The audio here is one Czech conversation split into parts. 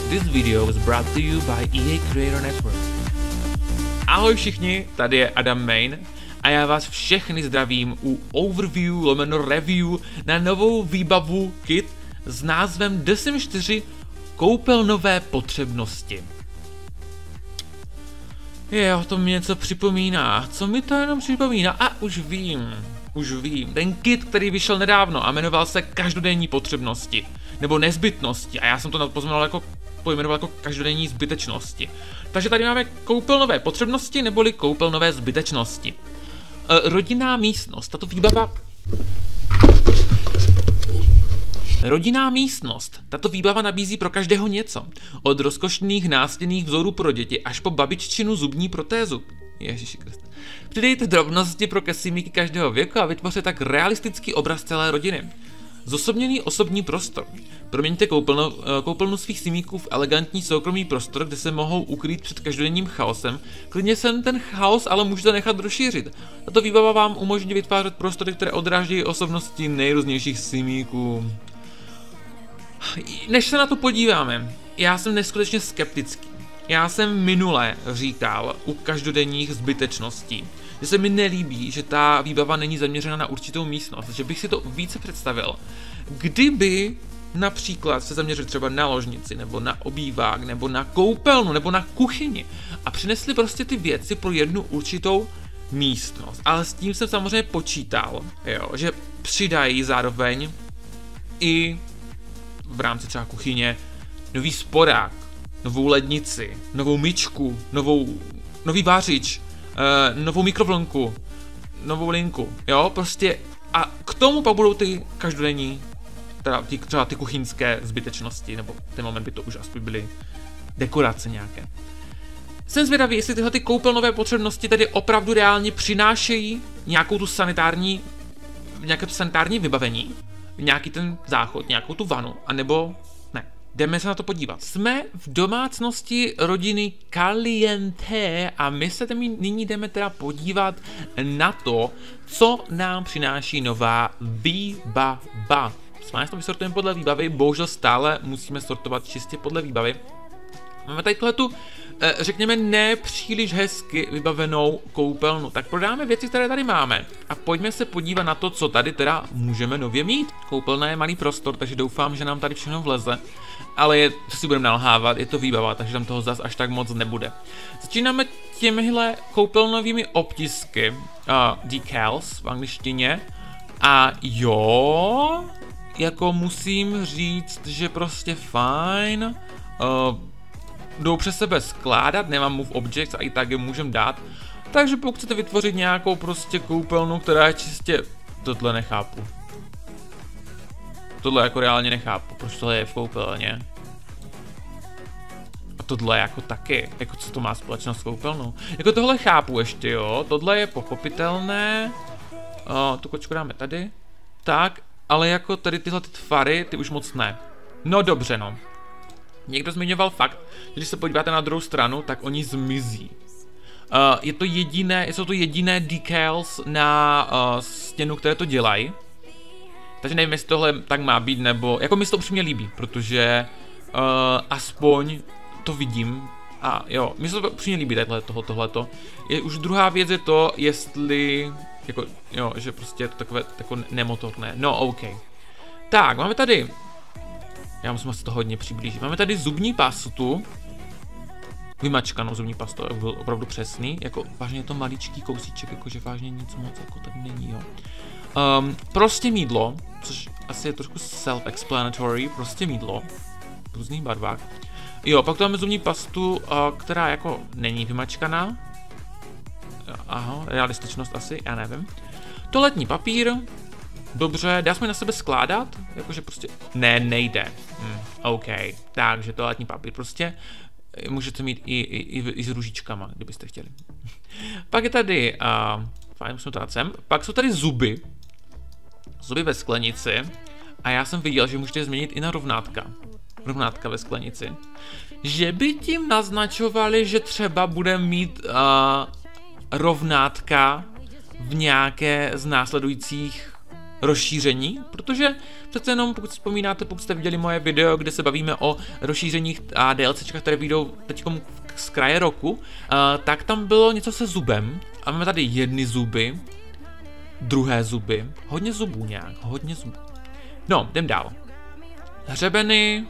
This video is brought to you by EA Creator Network. Ahoj všichni, tady je Adam Main a já vás všechny zdravím u overview lomeno review na novou výbavu kit s názvem The Sims 4 koupelnové potřebnosti. Jo, to mi něco připomíná. Co mi to jenom připomíná? A už vím. Ten kit, který vyšel nedávno a jmenoval se Každodenní potřebnosti. Nebo nezbytnosti. A já jsem to pojmenoval jako každodenní zbytečnosti. Takže tady máme koupelnové potřebnosti neboli koupelnové zbytečnosti. Rodinná místnost. Tato výbava... Rodinná místnost. Tato výbava nabízí pro každého něco. Od rozkošných nástěnných vzorů pro děti až po babiččinu zubní protézu. Ježiši Kriste. Přidejte drobnosti pro kesímíky každého věku a vytvořte tak realistický obraz celé rodiny. Zosobněný osobní prostor. Proměňte koupelnu svých simíků v elegantní soukromý prostor, kde se mohou ukrýt před každodenním chaosem. Klidně se ten chaos ale můžete nechat rozšířit. Tato výbava vám umožní vytvářet prostory, které odrážejí osobnosti nejrůznějších simíků. Než se na to podíváme, já jsem neskutečně skeptický. Já jsem minule říkal u každodenních zbytečností, že se mi nelíbí, že ta výbava není zaměřena na určitou místnost, že bych si to více představil, kdyby například se zaměřili třeba na ložnici, nebo na obývák, nebo na koupelnu, nebo na kuchyni a přinesli prostě ty věci pro jednu určitou místnost. Ale s tím jsem samozřejmě počítal, jo, že přidají zároveň i v rámci třeba kuchyně nový sporák, novou lednici, novou myčku, nový vařič, novou mikrovlnku, novou linku, jo, prostě a k tomu pak budou ty každodenní, třeba ty kuchyňské zbytečnosti, nebo v ten moment by to už aspoň byly dekorace nějaké. Jsem zvědavý, jestli tyhle ty koupelnové potřebnosti tedy opravdu reálně přinášejí nějaké to sanitární vybavení, nějaký ten záchod, nějakou tu vanu, anebo ne. Jdeme se na to podívat. Jsme v domácnosti rodiny Caliente a my se nyní jdeme teda podívat na to, co nám přináší nová výbava. Jsme to vysortujeme podle výbavy, bohužel stále musíme sortovat čistě podle výbavy. Máme tady tuhletu, řekněme, nepříliš hezky vybavenou koupelnu. Tak prodáme věci, které tady máme a pojďme se podívat na to, co tady teda můžeme nově mít. Koupelna je malý prostor, takže doufám, že nám tady všechno vleze. Ale co si budeme nalhávat, je to výbava, takže tam toho zas až tak moc nebude. Začínáme těmihle koupelnovými obtisky, decals v angličtině. A jo, jako musím říct, že prostě fajn. Jdou přes sebe skládat, nemám move objects a i tak je můžem dát. Takže pokud chcete vytvořit nějakou prostě koupelnu, která je čistě... Tohle nechápu. Tohle jako reálně nechápu, proč tohle je v koupelně. A tohle jako taky, jako co to má společnost s koupelnou. Jako tohle chápu ještě, jo, tohle je pochopitelné. Tu kočku dáme tady. Tak, ale jako tady tyhle ty tvary, ty už moc ne. No dobře, no. Někdo zmiňoval fakt, že když se podíváte na druhou stranu, tak oni zmizí. Jsou to jediné decals na stěnu, které to dělají. Takže nevím, jestli tohle tak má být, nebo... Jako mi se to upřímně líbí, protože aspoň to vidím. A jo, mi se to upřímně líbí tohleto. Už druhá věc je to, jestli... Jako, jo, že prostě je to takové jako nemotorné. No, OK. Tak, máme tady... Já musím asi to hodně přiblížit. Máme tady zubní pastu. Vymačkanou zubní pastu, aby byl opravdu přesný. Jako vážně je to maličký kousíček, jakože vážně nic moc jako tady není, jo. Prostě mýdlo, což asi je trošku self-explanatory, prostě mýdlo. V různých barvách. Jo, pak tu máme zubní pastu, která jako není vymačkaná. Aha, realističnost asi, já nevím. Toaletní papír. Dobře, dá se mi na sebe skládat? Jakože prostě... Ne, nejde. OK, takže toaletní papír prostě můžete mít i s růžičkama, kdybyste chtěli. Pak je tady... fajn, musím to dát sem. Pak jsou tady zuby. Zuby ve sklenici. A já jsem viděl, že můžete změnit i na rovnátka. Rovnátka ve sklenici. Že by tím naznačovali, že třeba bude mít rovnátka v nějaké z následujících rozšíření, protože přece jenom, pokud si vzpomínáte, pokud jste viděli moje video, kde se bavíme o rozšířeních a DLCčkách, které vyjdou teď z kraje roku, tak tam bylo něco se zubem a máme tady jedny zuby, druhé zuby, hodně zubů nějak, hodně zubů. No, jdem dál. Hřebeny,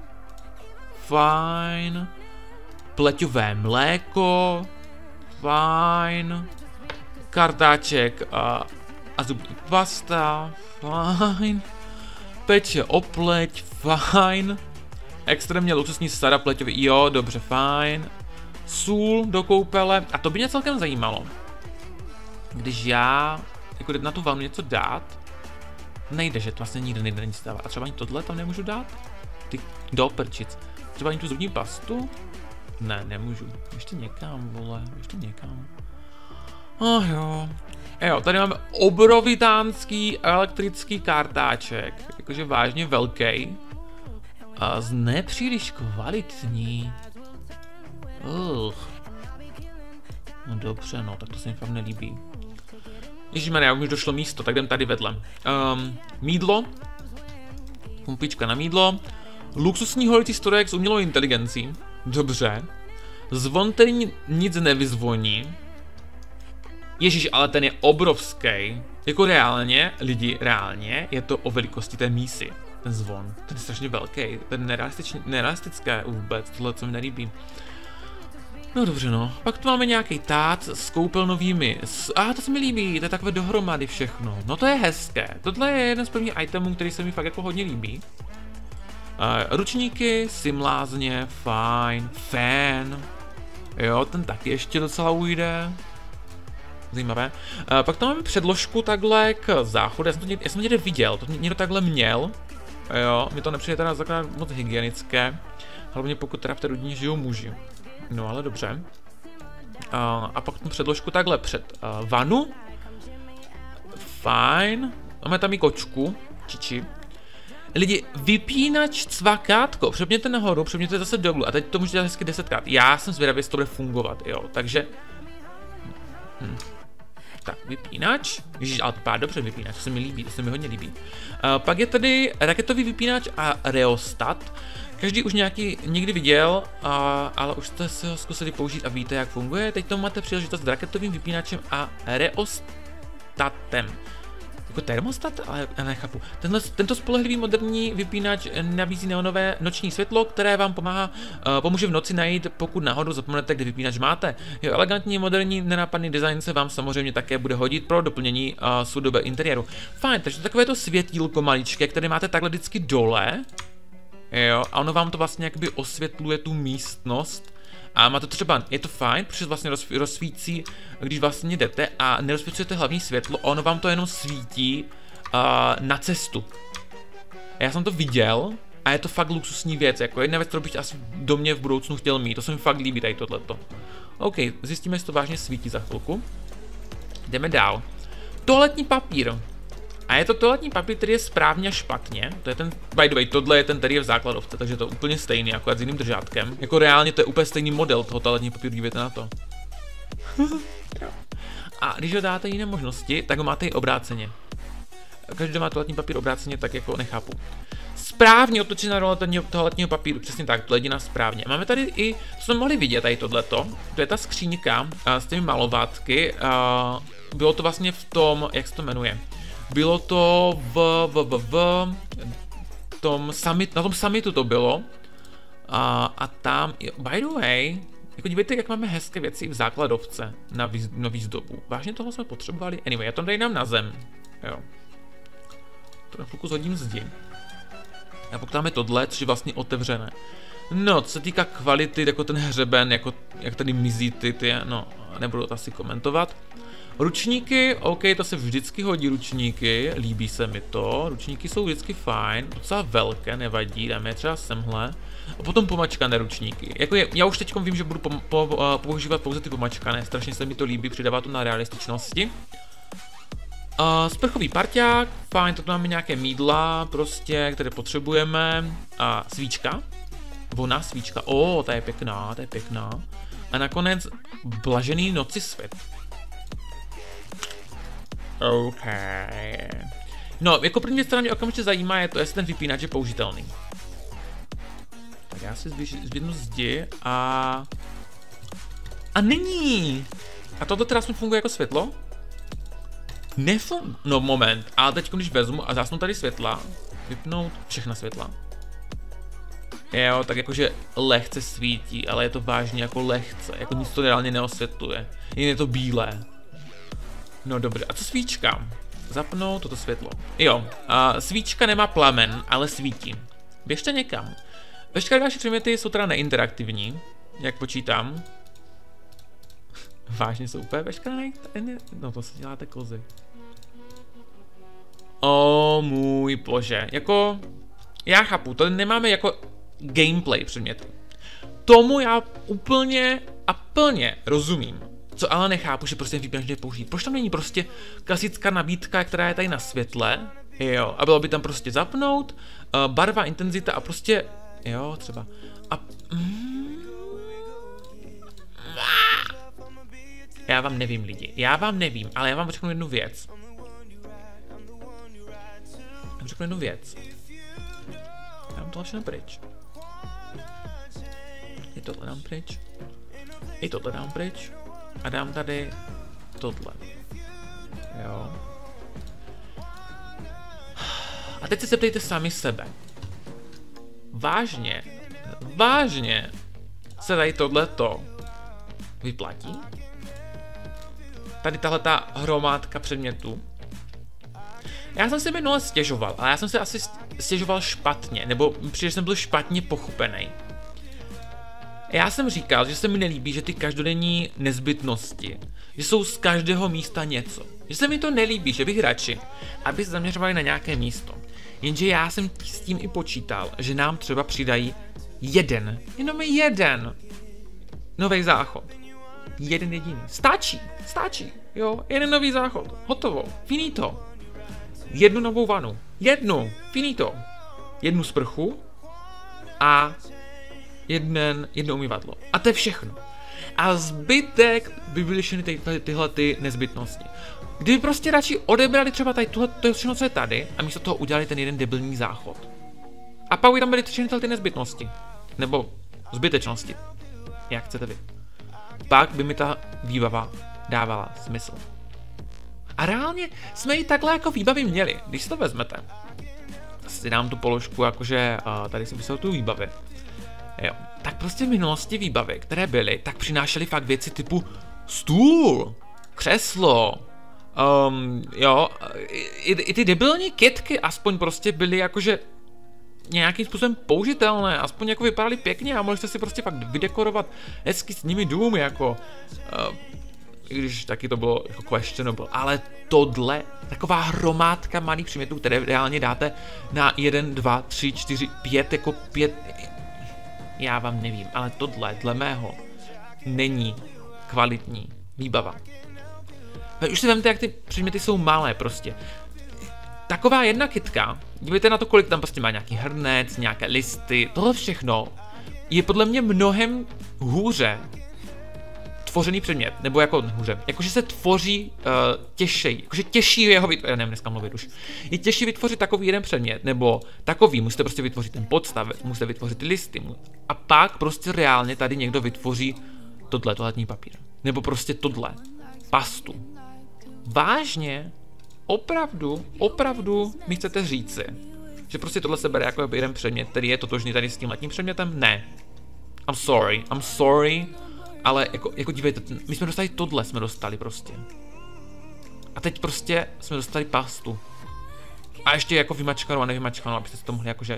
fajn, pleťové mléko, fajn, kartáček a zubní pasta, fajn, peče o pleť, fajn, extrémně luxusní sada pleťový, jo, dobře, fajn, sůl do koupele, a to by mě celkem zajímalo, když já jako na tu vanu něco dát, nejde, že to vlastně nikdy nejde nic dávat, a třeba ani tohle tam nemůžu dát, ty do prčic, třeba ani tu zubní pastu, ne, nemůžu, ještě někam, vole, ještě někam. Oh jo. Jo, tady máme obrovitánský elektrický kartáček, jakože vážně velký. A z nepříliš kvalitní. No dobře, no, tak to se mi fakt nelíbí. Ježišmarja, už došlo místo, tak jdem tady vedle. Mídlo. Pumpička na mídlo. Luxusní holicí strojek s umělou inteligencí. Dobře. Zvon, který nic nevyzvoní. Ježíš, ale ten je obrovský. Jako reálně, lidi, reálně, je to o velikosti té mísy. Ten zvon, ten je strašně velký, ten nerealistické vůbec, tohle co mi nelíbí. No dobře no, pak tu máme nějaký tát s koupelnovými, to se mi líbí, to je takové dohromady všechno. No to je hezké, tohle je jeden z prvních itemů, který se mi fakt jako hodně líbí. Ručníky, simlázně, fajn, fén. Jo, ten taky ještě docela ujde. Zajímavé. Pak tam máme předložku takhle k záchodu, já jsem to někde viděl, to někdo takhle měl. Jo, mi to nepřijde teda zakrát moc hygienické, hlavně pokud teda v té rodině žijou muži. No ale dobře. A pak tu předložku takhle před vanu. Fajn. Máme tam i kočku, čiči. Lidi, vypínač cvakátko, přepněte nahoru, přepněte zase dolů a teď to můžete dělat hezky 10krát. Já jsem zvědavý, jestli to bude fungovat, jo, takže... Tak, vypínač. Ježíš, ale to vypadá dobře vypínač, to se mi líbí, to se mi hodně líbí. Pak je tady raketový vypínač a reostat. Každý už někdy viděl, ale už jste si ho zkusili použít a víte, jak funguje. Teď to máte příležitost s raketovým vypínačem a reostatem. Jako termostat? Ale já nechápu. Tento spolehlivý moderní vypínač nabízí neonové noční světlo, které vám pomůže v noci najít, pokud náhodou zapomenete, kde vypínač máte. Jeho elegantní, moderní, nenápadný design se vám samozřejmě také bude hodit pro doplnění soudobé interiéru. Fajn, takže to takové to světýlko maličké, které máte takhle vždycky dole. Jo, a ono vám to vlastně jakoby osvětluje tu místnost. A má to třeba, je to fajn, protože vlastně rozsvící, když vlastně jdete a nerozsvícujete hlavní světlo, ono vám to jenom svítí na cestu. Já jsem to viděl a je to fakt luxusní věc, jako jedna věc, kterou bych asi do mě v budoucnu chtěl mít, to se mi fakt líbí tady tohleto. OK, zjistíme, jestli to vážně svítí za chvilku. Jdeme dál. Toaletní papír. A je to toaletní papír, který je správně a špatně. To je ten, by the way, tohle je ten, který je v základovce, takže to je úplně stejný, akorát s jiným držátkem. Jako reálně to je úplně stejný model toho toaletního papíru, dívejte na to. A když ho dáte jiné možnosti, tak ho máte i obráceně. Každý, kdo má toaletní papír obráceně, tak jako nechápu. Správně otočená rola toaletního papíru, přesně tak, to je jediná správně. A máme tady i, co jsme mohli vidět, tady tohleto, to je ta skříňka s těmi malovátky. Bylo to vlastně v tom, jak se to jmenuje? Bylo to na tom summitu to bylo. A tam, by the way, jako dívejte, jak máme hezké věci v základovce na výzdobu. Vážně toho jsme potřebovali? Anyway, já to tady dám na zem. Jo. To na chvilku zhodím zdi. A pokud máme tohle, což je vlastně otevřené. No, co se týká kvality, jako ten hřeben, jako jak tady mizí ty, no, nebudu to asi komentovat. Ručníky, OK, to se vždycky hodí ručníky, líbí se mi to, ručníky jsou vždycky fajn, docela velké, nevadí, dáme je třeba semhle. A potom pomačkané ručníky, jako já už teď vím, že budu používat pouze ty pomačkané, strašně se mi to líbí, přidává to na realističnosti. Sprchový parťák, fajn, to máme nějaké mídla, prostě, které potřebujeme, a svíčka, voná svíčka, ta je pěkná, a nakonec blažený noci svět. OK. No, jako první věc, která mě okamžitě zajímá, je to, jestli ten vypínač je použitelný. Tak já si zvědnu zdi a není! A tohle teda aspoň funguje jako světlo? No moment, ale teď když vezmu a zásnu tady světla, vypnout všechna světla. Jo, tak jakože lehce svítí, ale je to vážně jako lehce, jako nic to reálně neosvětluje. Jen je to bílé. No dobře, a co svíčka? Zapnout toto světlo. Jo, svíčka nemá plamen, ale svítí. Běžte někam. Veškeré další předměty jsou teda neinteraktivní, jak počítám. Vážně jsou úplně veškeré no to se děláte kozy. O můj bože, jako... Já chápu, to nemáme jako gameplay předměty. Tomu já úplně a plně rozumím. Co ale nechápu, že prostě vypínač jde použít. Proč tam není prostě klasická nabídka, která je tady na světle? Jo, a bylo by tam prostě zapnout, barva, intenzita a prostě, jo, třeba. A... Já vám nevím, lidi. Já vám nevím, ale já vám řeknu jednu věc. Dám tohle všechno pryč. I tohle dám pryč. I tohle dám pryč. A dám tady tohle. Jo. A teď se zeptejte sami sebe. Vážně se tady tohleto vyplatí? Tady tahleta hromádka předmětů. Já jsem si minule stěžoval, ale já jsem si asi stěžoval špatně, nebo přijde jsem byl špatně pochopený. Já jsem říkal, že se mi nelíbí, že ty každodenní nezbytnosti, že jsou z každého místa něco. Že se mi to nelíbí, že bych radši, aby se zaměřovali na nějaké místo. Jenže já jsem s tím i počítal, že nám třeba přidají jenom jeden nový záchod. Jeden jediný. Stačí, jo, jeden nový záchod, hotovo, finito. Jednu novou vanu, finito. Jednu sprchu a jedno umyvadlo. A to je všechno. A zbytek by byly tyhle nezbytnosti. Kdyby prostě radši odebrali třeba tady to všechno, co je tady, a místo toho udělali ten jeden debilní záchod. A pak by tam byly všechny ty nezbytnosti. Nebo zbytečnosti. Jak chcete vy. Pak by mi ta výbava dávala smysl. A reálně jsme ji takhle jako výbavy měli. Když si to vezmete, si dám tu položku, jakože tady si myslel tu výbavy. Jo, tak prostě v minulosti výbavy, které byly, tak přinášely fakt věci typu stůl, křeslo, jo, i ty debilní kytky aspoň prostě byly jakože nějakým způsobem použitelné, aspoň jako vypadaly pěkně a mohli jste si prostě fakt vydekorovat hezky s nimi dům, jako, i když taky to bylo jako questionable, ale tohle, taková hromádka malých předmětů, které reálně dáte na 1, 2, 3, 4, 5, jako 5, já vám nevím, ale tohle, dle mého, není kvalitní výbava. Už si vemte, jak ty předměty jsou malé prostě. Taková jedna kytka, dívejte na to, kolik tam prostě má nějaký hrnec, nějaké listy, tohle všechno je podle mě mnohem hůře tvořený předmět, nebo jako hůře, jakože se tvoří těžší, jakože těžší jeho vytvořit, já nevím dneska mluvit už, je těžší vytvořit takový jeden předmět, nebo takový, musíte prostě vytvořit ten podstavec, musíte vytvořit ty listy, a pak prostě reálně tady někdo vytvoří toaletní papír, nebo prostě tohle, pastu. Vážně, opravdu mi chcete říci, že prostě tohle se bere jako jeden předmět, který je totožný tady s tím letním předmětem? Ne. I'm sorry, ale jako dívejte, my jsme dostali tohle, jsme dostali prostě. A teď prostě jsme dostali pastu. A ještě jako vymačkanou a nevymačkanou, abyste si to mohli jakože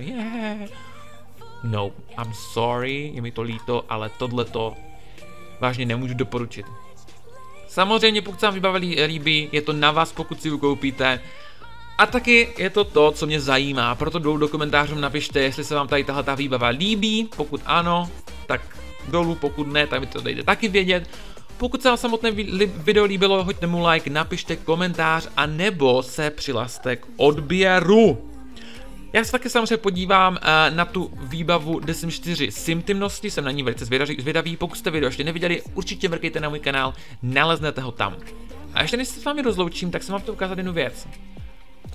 No, I'm sorry, je mi to líto, ale tohleto vážně nemůžu doporučit. Samozřejmě, pokud se vám výbava líbí, je to na vás, pokud si ji koupíte. A taky je to to, co mě zajímá, proto dolů do komentářů napište, jestli se vám tady tahle výbava líbí, pokud ano, tak dolů, pokud ne, tak mi to dejte taky vědět. Pokud se vám samotné video líbilo, hoďte mu like, napište komentář a nebo se přihlaste k odběru. Já se taky samozřejmě podívám na tu výbavu The Sims 4 Simtimnosti, jsem na ní velice zvědavý, pokud jste video ještě neviděli, určitě mrkejte na můj kanál, naleznete ho tam. A ještě než se s vámi rozloučím, tak jsem vám chtěl ukázat jednu věc.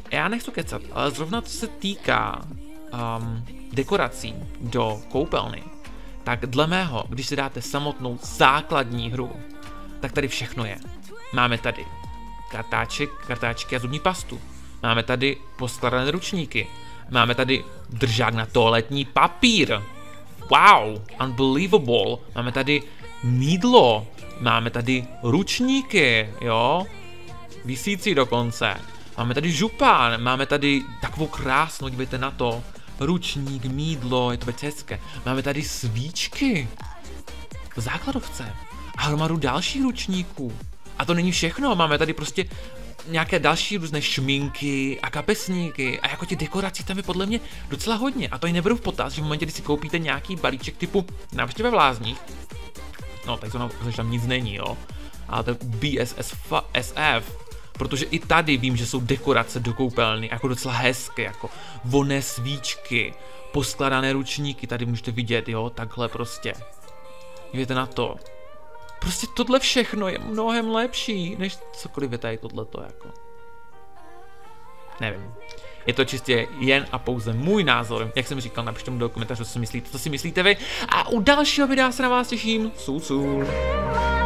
já nechci kecat, ale zrovna co se týká dekorací do koupelny, tak dle mého, když si dáte samotnou základní hru, tak tady všechno je. Máme tady kartáčky a zubní pastu. Máme tady poskladané ručníky. Máme tady držák na toaletní papír. Wow, unbelievable. Máme tady mýdlo. Máme tady ručníky, jo. Visící dokonce. Máme tady župán. Máme tady takovou krásnou, dívejte na to. Ručník, mýdlo, je to vůbec hezké. Máme tady svíčky. V základovce. A hromadu dalších ručníků. A to není všechno, máme tady prostě nějaké další různé šminky a kapesníky a jako těch dekorací tam je podle mě docela hodně. A to i neberu v potaz, že v momentě, kdy si koupíte nějaký balíček typu návštěva v lázních, no tak tam nic není, jo, ale to BSSF, protože i tady vím, že jsou dekorace do koupelny jako docela hezké, jako vonné svíčky, poskladané ručníky, tady můžete vidět, jo, takhle prostě. Dívejte na to. Prostě tohle všechno je mnohem lepší, než cokoliv je tady tohleto, jako. Nevím. Je to čistě jen a pouze můj názor. Jak jsem říkal, napište mi do komentářů, co si myslíte vy. A u dalšího videa se na vás těším. Su.